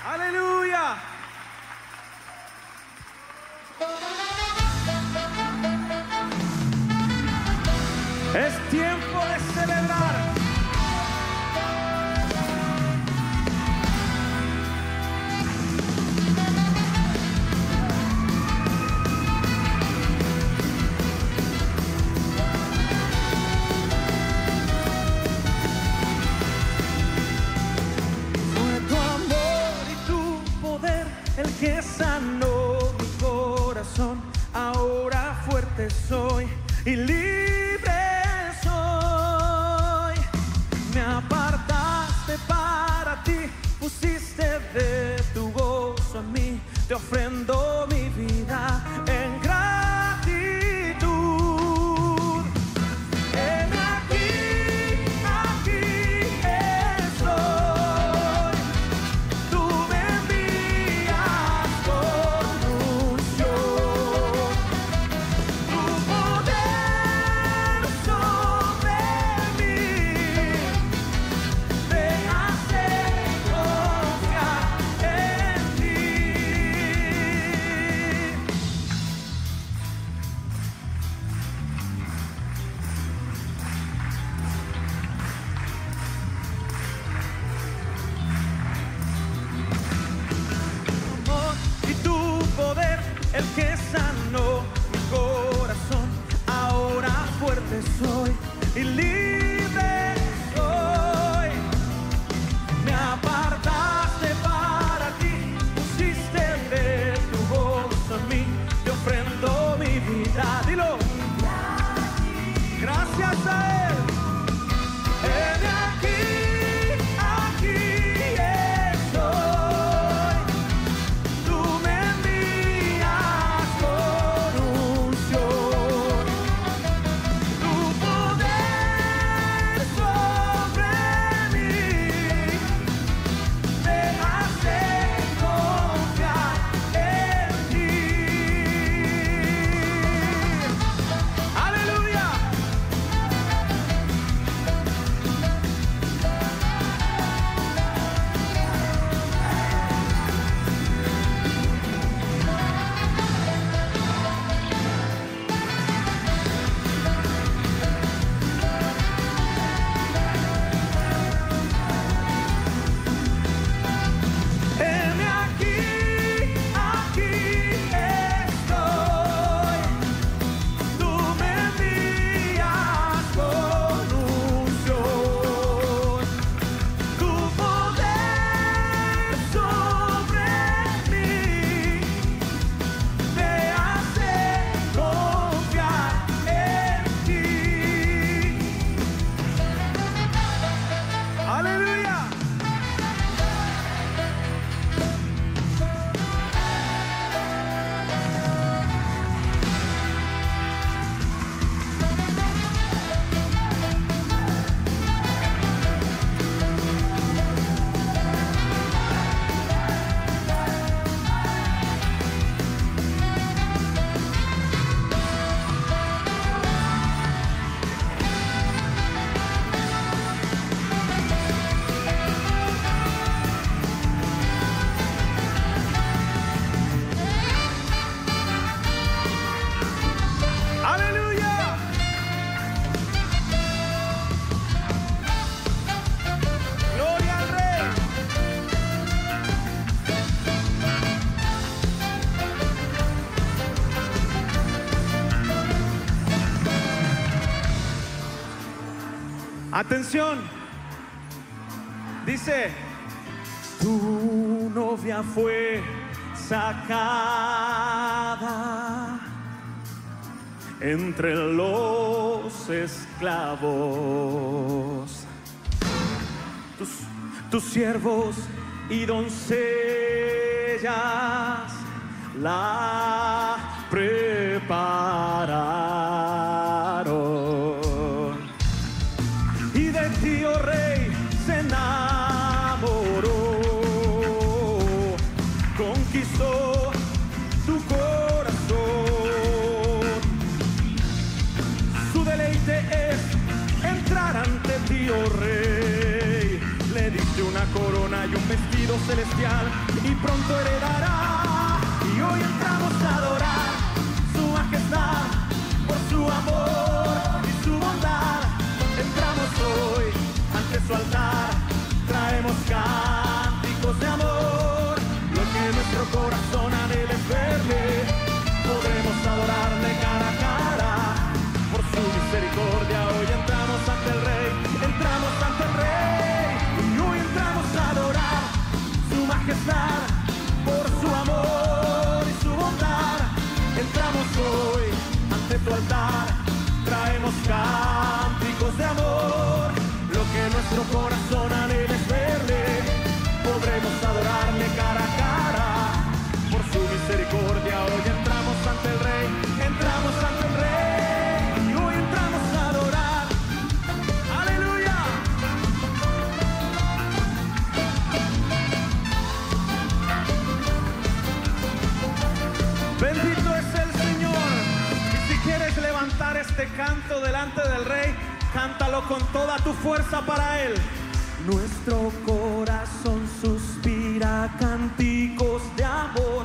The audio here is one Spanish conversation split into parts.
Aleluya. Es tiempo de celebrar. Fue tu amor y tu poder el que sanó mi corazón. Ahora fuerte soy y libre soy. Me apartaste para ti, pusiste de tu gozo en mí. Te ofrendo mi vida en gratitud. Heme aquí, aquí estoy. Tú me envías con unción. Tu poder sobre mí me hace confiar en ti. Amor y tu poder, el que sanó mi corazón. Ahora fuerte soy y libre soy. Me apartaste para ti, pusiste de tu gozo en mí. Te ofrendo mi vida. Dilo. Gracias a Él. Heme aquí, aquí estoy. Tú me envías con unción. Tu poder sobre mí me hace confiar en ti. Aleluya. Heme aquí, aquí estoy. Tú me envías con unción. Tu poder sobre mí me hace confiar en ti. Aleluya. Aleluya. Gloria al Rey. Atención. Dice, tu novia fue sacada entre los esclavos. Tus siervos y doncellas la prepararon. Y de ti, oh Rey, se enamoró. Conquistó tu corazón. Su deleite es entrar ante ti, oh Rey. Le diste una una corona y un vestido celestial y pronto heredará. Y hoy entramos a adorar su majestad por su amor y su bondad. Entramos hoy ante su altar, traemos cánticos de amor. Lo que nuestro corazón anhela es verle, podremos adorarle cara a cara. Por su misericordia hoy entramos ante el Rey, entramos ante el Rey. Y hoy entramos a adorar su majestad por su amor y su bondad. Entramos hoy ante tu altar, traemos cánticos de amor. Lo que nuestro corazón anhela es verle, podremos adorarle cara a cara. Por su misericordia hoy entramos ante el Rey, entramos ante el Rey. Y hoy entramos a adorar. ¡Aleluya! Bendito es el Señor. Y si quieres levantar este canto delante del Rey, cántalo con toda tu fuerza para Él. Nuestro corazón suspira cánticos de amor,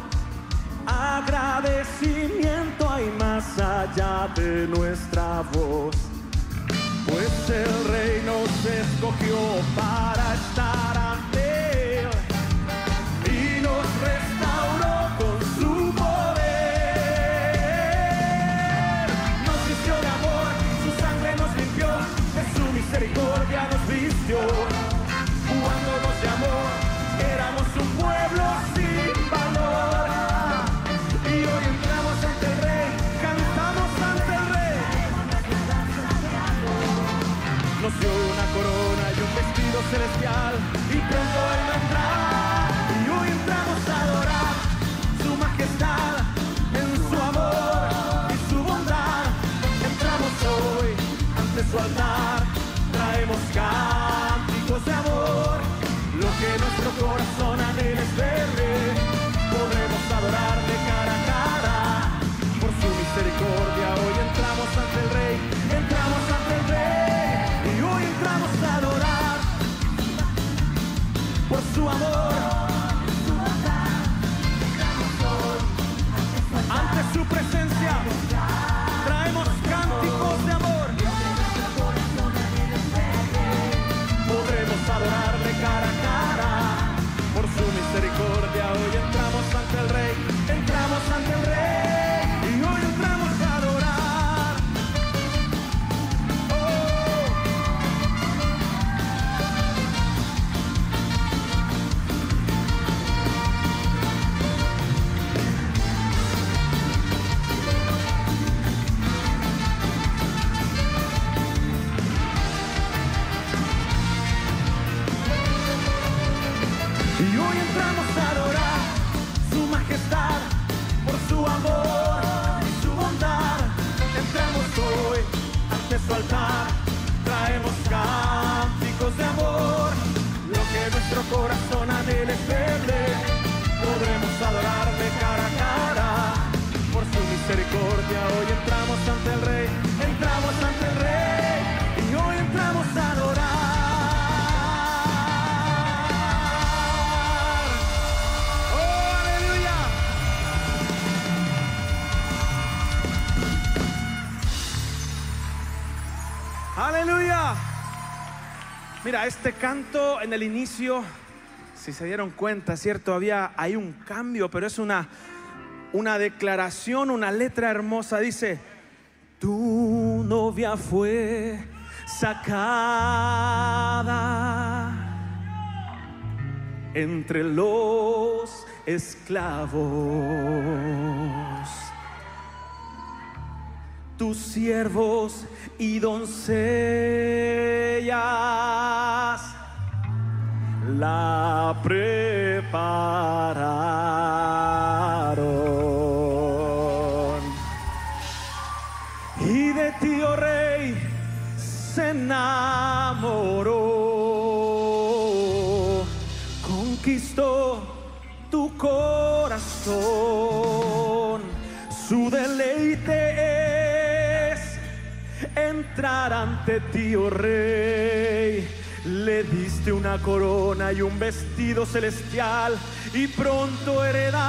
agradecimiento hay más allá de nuestra voz. Pues el Rey nos escogió para estar ante Él y nos restauró con su poder. Nos vistió de amor, su sangre nos limpió, de su misericordia nos vistió. Cuando nos llamó, éramos un pueblo sin valor. Y hoy entramos ante el Rey, cantamos ante el Rey. Nos dio una corona y un vestido celestial y pronto Él vendrá. Y hoy entramos a adorar su majestad en su amor y su bondad. Entramos hoy ante su altar, traemos cánticos de amor. Lo que nuestro corazón anhela es verle, podremos adorarle cara a cara. Por su misericordia hoy entramos ante el Rey, entramos ante el Rey. Y hoy entramos a adorar por su amor, ante su presencia traemos cánticos de amor. Podremos adorarle cara a cara. Por su misericordia hoy entramos ante el Rey, entramos ante el Rey. Y hoy entramos a adorar. Y hoy entramos a adorar su majestad por su amor y su bondad. Entramos hoy ante su altar, traemos cánticos de amor. Lo que nuestro corazón anhela es verle, podremos adorarle cara a cara. Por su misericordia hoy entramos ante el Rey, entramos ante el Rey. Y hoy entramos a adorar. ¡Aleluya! Mira, este canto en el inicio, si se dieron cuenta, ¿cierto? Hay un cambio, pero es una declaración, una letra hermosa. Dice: tu novia fue sacada entre los esclavos. Tus siervos y doncellas la prepararon, y de ti, oh Rey, se enamoró, conquistó tu corazón. Su deleite es entrar ante ti, oh Rey, Le diste una corona y un vestido celestial, y pronto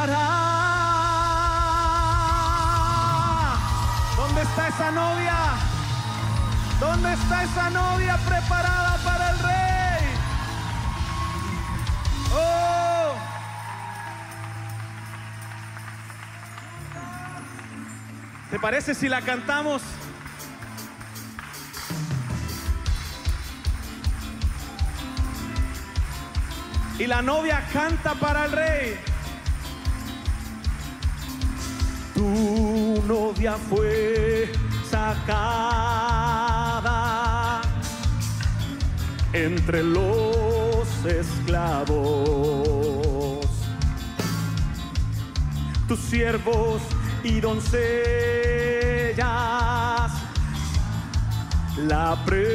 heredará. ¿Dónde está esa novia? ¿Dónde está esa novia preparada para el rey? ¡Oh! ¿Te parece si la cantamos? Y la novia canta para el rey. Tu novia fue sacada entre los esclavos. Tus siervos y doncellas la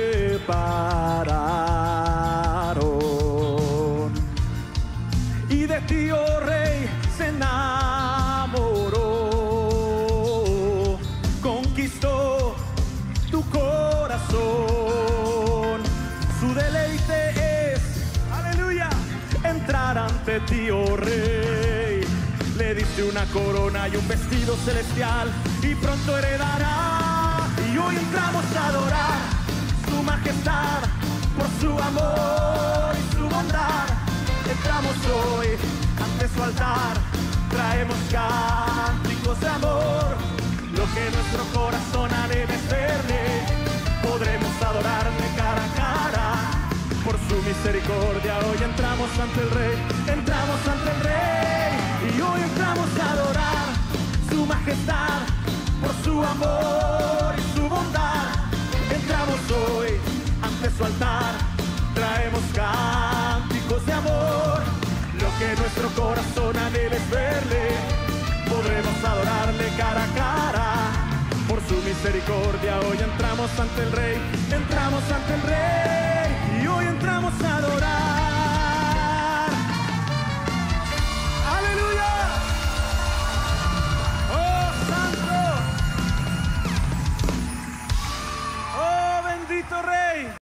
prepararon, y de ti, oh rey, se enamoró, conquistó tu corazón. Su deleite es, aleluya, entrar ante ti, oh rey. Le diste una corona y un vestido celestial, y pronto heredará. Y hoy entramos a adorar su majestad por su amor y su bondad. Entramos hoy ante su altar, traemos cánticos de amor. Lo que nuestro corazón anhela es verle, podremos adorarle cara a cara. Por su misericordia hoy entramos ante el rey, entramos ante el rey. Y hoy entramos a adorar su majestad por su amor y su bondad. Entramos hoy ante su altar, traemos cánticos de amor. Lo que nuestro corazón anhela es verle, podremos adorarle cara a cara. Por su misericordia hoy entramos ante el rey, entramos ante el rey. Y hoy entramos a